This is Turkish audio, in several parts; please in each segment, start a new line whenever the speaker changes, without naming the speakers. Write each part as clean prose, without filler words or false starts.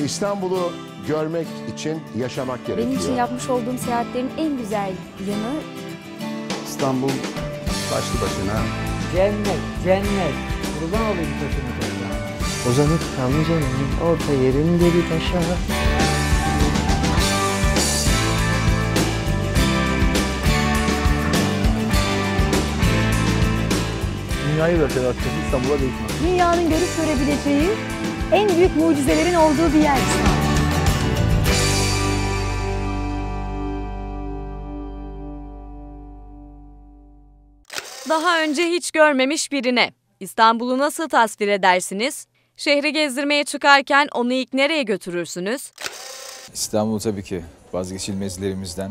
İstanbul'u görmek için yaşamak gerekiyor.
Benim için yapmış olduğum seyahatlerin en güzel yanı
İstanbul başlı başına
cennet, cennet. Kurban olayım taşını toprağına.
Uzanıp kanlıcanın orta yerinde bir taşa.
dünyayı da seyahat İstanbul'a değişmez.
dünyanın görüp görebileceği en büyük mucizelerin olduğu bir yer.
Daha önce hiç görmemiş birine İstanbul'u nasıl tasvir edersiniz? Şehri gezdirmeye çıkarken onu ilk nereye götürürsünüz?
İstanbul tabii ki vazgeçilmezlerimizden.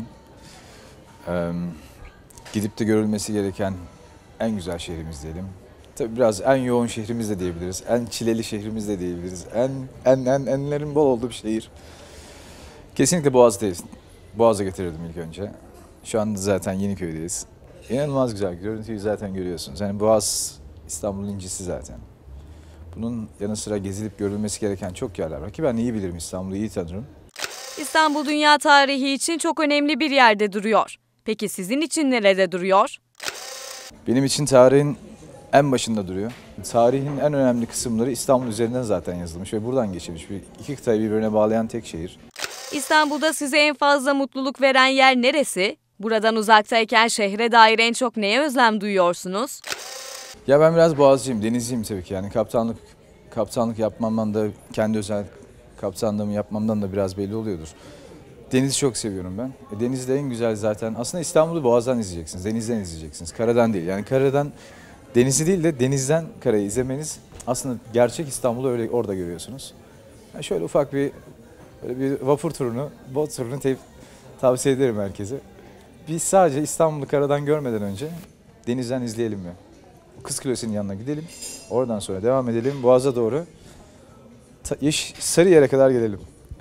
Gidip de görülmesi gereken en güzel şehrimiz diyelim. Tabii biraz en yoğun şehrimiz de diyebiliriz. En çileli şehrimiz de diyebiliriz. Enlerin bol olduğu bir şehir. Kesinlikle Boğaz'dayız. Boğaz'a getirirdim ilk önce. Şu anda zaten Yeniköy'deyiz. İnanılmaz güzel. Görüntüyü zaten görüyorsunuz. Yani Boğaz İstanbul'un incisi zaten. Bunun yanı sıra gezilip görülmesi gereken çok yerler var ki ben iyi bilirim, İstanbul'u iyi tanırım.
İstanbul dünya tarihi için çok önemli bir yerde duruyor. Peki sizin için nerede duruyor?
Benim için tarihin en başında duruyor. Tarihin en önemli kısımları İstanbul üzerinden zaten yazılmış ve buradan geçilmiş. İki kıtayı birbirine bağlayan tek şehir.
İstanbul'da size en fazla mutluluk veren yer neresi? Buradan uzaktayken şehre dair en çok neye özlem duyuyorsunuz?
Ya ben biraz boğazcıyım, denizciyim tabii ki. Yani kaptanlık yapmamdan da, kendi özel kaptanlığımı yapmamdan da biraz belli oluyordur. Denizi çok seviyorum ben. Denizde en güzel zaten, aslında İstanbul'u boğazdan izleyeceksiniz, denizden izleyeceksiniz. Karadan değil. Yani karadan denizi değil de denizden karayı izlemeniz aslında gerçek İstanbul'u öyle orada görüyorsunuz. Yani şöyle ufak bir vapur turunu, bot turunu tavsiye ederim herkese. Biz sadece İstanbul'u karadan görmeden önce denizden izleyelim mi? Kız Kulesi'nin yanına gidelim. Oradan sonra devam edelim. Boğaz'a doğru Sarıyer'e kadar gelelim.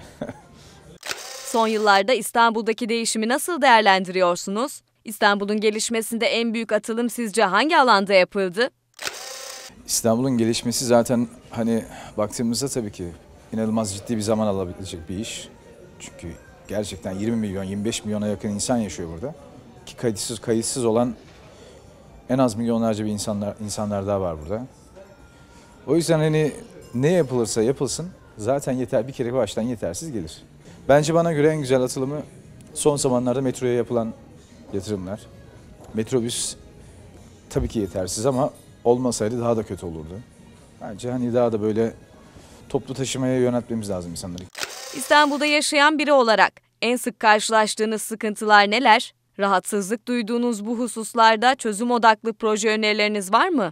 Son yıllarda İstanbul'daki değişimi nasıl değerlendiriyorsunuz? İstanbul'un gelişmesinde en büyük atılım sizce hangi alanda yapıldı?
İstanbul'un gelişmesi zaten hani baktığımızda tabii ki inanılmaz ciddi bir zaman alabilecek bir iş. Çünkü gerçekten 20 milyon, 25 milyona yakın insan yaşıyor burada. Ki kayıtsız olan en az milyonlarca bir insanlar daha var burada. O yüzden hani ne yapılırsa yapılsın zaten yeter, bir kere baştan yetersiz gelir. Bence bana göre en güzel atılımı son zamanlarda metroya yapılan yatırımlar. Metrobüs tabii ki yetersiz ama olmasaydı daha da kötü olurdu. Bence hani daha da böyle toplu taşımaya yöneltmemiz lazım insanları.
İstanbul'da yaşayan biri olarak en sık karşılaştığınız sıkıntılar neler? Rahatsızlık duyduğunuz bu hususlarda çözüm odaklı proje önerileriniz var mı?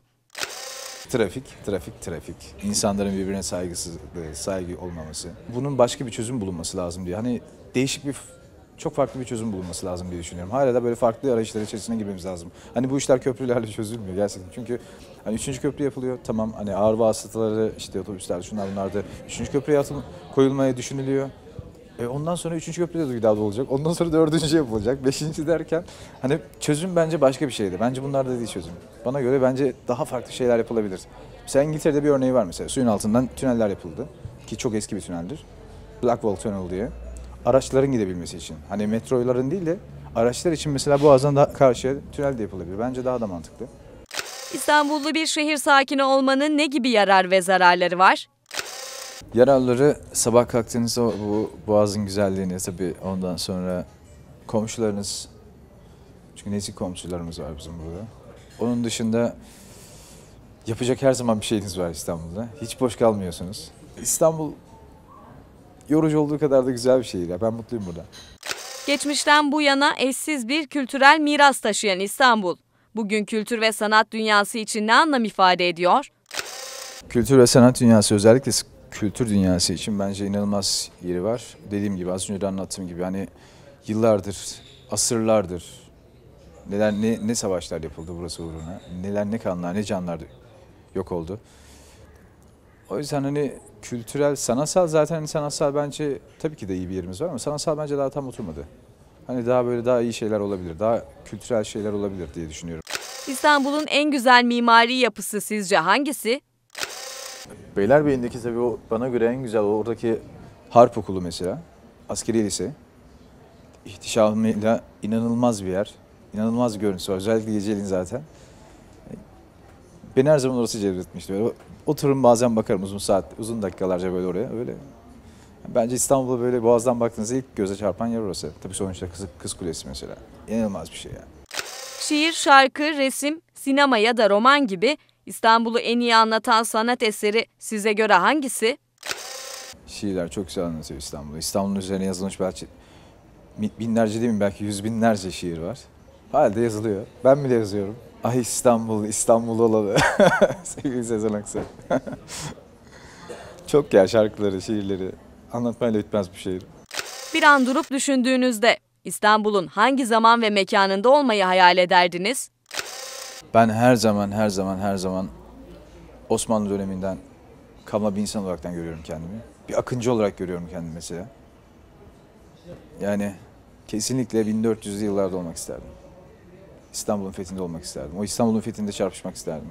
Trafik. İnsanların birbirine saygı olmaması. Bunun başka bir çözüm bulunması lazım diye. Hani çok farklı bir çözüm bulunması lazım diye düşünüyorum. Hala da böyle farklı arayışlar içerisine girmemiz lazım. Hani bu işler köprülerle çözülmüyor gerçekten. Çünkü hani 3. köprü yapılıyor. Tamam hani ağır vasıtaları işte otobüsler şunlar bunlar da 3. köprüye koyulmaya düşünülüyor. Ondan sonra 3. köprü de daha da olacak. Ondan sonra 4. yapılacak. 5. derken hani çözüm bence başka bir şeydi. Bence bunlar da değil çözüm. Bana göre bence daha farklı şeyler yapılabilir. Mesela İngiltere'de bir örneği var mesela. Suyun altından tüneller yapıldı. Ki çok eski bir tüneldir. Blackwall Tunnel diye. Araçların gidebilmesi için. Hani metroların değil de araçlar için mesela Boğaz'dan karşıya tünel de yapılabilir. Bence daha da mantıklı.
İstanbullu bir şehir sakini olmanın ne gibi yarar ve zararları var?
Yararları sabah kalktığınızda bu Boğaz'ın güzelliğini tabii ondan sonra komşularınız, çünkü nezik komşularımız var bizim burada. Onun dışında yapacak her zaman bir şeyiniz var İstanbul'da. Hiç boş kalmıyorsunuz. İstanbul yorucu olduğu kadar da güzel bir şehir. Ben mutluyum burada.
Geçmişten bu yana eşsiz bir kültürel miras taşıyan İstanbul. Bugün kültür ve sanat dünyası için ne anlam ifade ediyor?
Kültür ve sanat dünyası, özellikle kültür dünyası için bence inanılmaz yeri var. Dediğim gibi, az önce de anlattığım gibi hani yıllardır, asırlardır ne savaşlar yapıldı burası uğruna. Ne kanlar, ne canlar yok oldu. O yüzden hani kültürel, sanatsal zaten hani sanatsal bence tabii ki de iyi bir yerimiz var ama sanatsal bence daha tam oturmadı. Hani daha iyi şeyler olabilir, daha kültürel şeyler olabilir diye düşünüyorum.
İstanbul'un en güzel mimari yapısı sizce hangisi?
Beylerbeyi'ndeki tabii o bana göre en güzel oradaki
Harp Okulu mesela, askeri lise. İhtişamıyla inanılmaz bir yer. İnanılmaz bir görüntüsü var. Özellikle geceleyin zaten. Beni her zaman orası cezbetmişti. Böyle otururum bazen bakarım uzun dakikalarca böyle oraya. Öyle. Bence İstanbul'a böyle Boğaz'dan baktığınızda ilk göze çarpan yer orası. Tabii sonuçta Kız Kulesi mesela. İnanılmaz bir şey yani.
Şiir, şarkı, resim, sinema ya da roman gibi İstanbul'u en iyi anlatan sanat eseri size göre hangisi?
Şiirler çok güzel anlatıyor İstanbul'u. İstanbul'un üzerine yazılmış belki binlerce değil mi? Belki yüz binlerce şiir var. Hala da yazılıyor. Ben bile yazıyorum. Ay İstanbul, İstanbul olalı. Sevgili Sezen Aksu. Çok ya şarkıları, şiirleri. Anlatmayla bitmez bir şiir.
Bir an durup düşündüğünüzde İstanbul'un hangi zaman ve mekanında olmayı hayal ederdiniz?
Ben her zaman Osmanlı döneminden kalma bir insan olaraktan görüyorum kendimi. Bir akıncı olarak görüyorum kendimi mesela. Yani kesinlikle 1400'lü yıllarda olmak isterdim. İstanbul'un fethinde olmak isterdim. O İstanbul'un fethinde çarpışmak isterdim.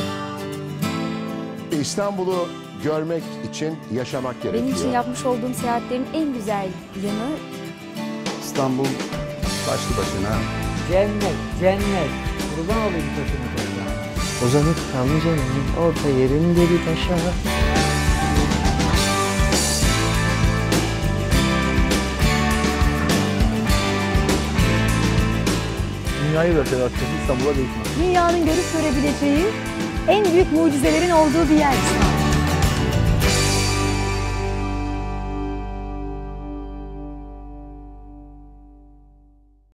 İstanbul'u görmek için yaşamak gerekiyor.
Benim için yapmış olduğum seyahatlerin en güzel yanı
İstanbul başlı başına
Cennet, cennet. Kurban olayım taşını toprağına.
Uzanıp kalmayacaksın orta yerinde bir taşa.
dünyayı da yaratacak İstanbul'a değişmez.
dünyanın görüp görebileceği en büyük mucizelerin olduğu bir yer İstanbul.